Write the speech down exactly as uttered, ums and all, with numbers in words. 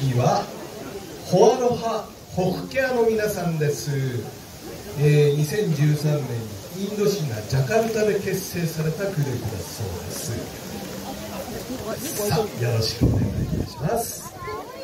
次はホアロハホフケアの皆さんです。えー、にせんじゅうさんねんにインドシナジャカルタで結成されたグループだそうです。さあ、よろしくお願いいたします。